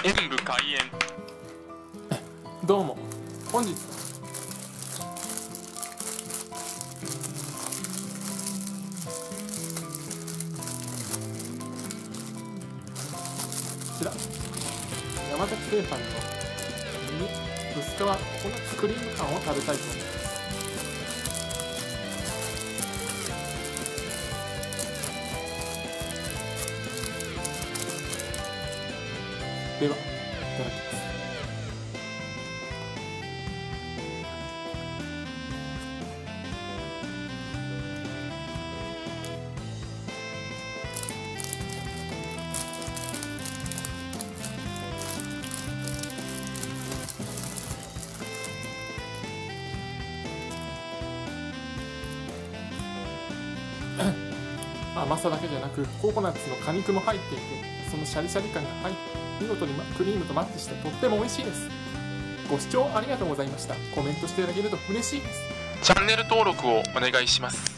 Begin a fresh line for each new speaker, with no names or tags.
演武開演。
どうも、本日はこちら山崎製パンの薄皮ココナッツクリーム缶を食べたいと思います。では、いただきます。甘さだけじゃなくココナッツの果肉も入っていて、そのシャリシャリ感が見事にクリームとマッチしてとっても美味しいです。ご視聴ありがとうございました。コメントしていただけると嬉しいです。
チャンネル登録をお願いします。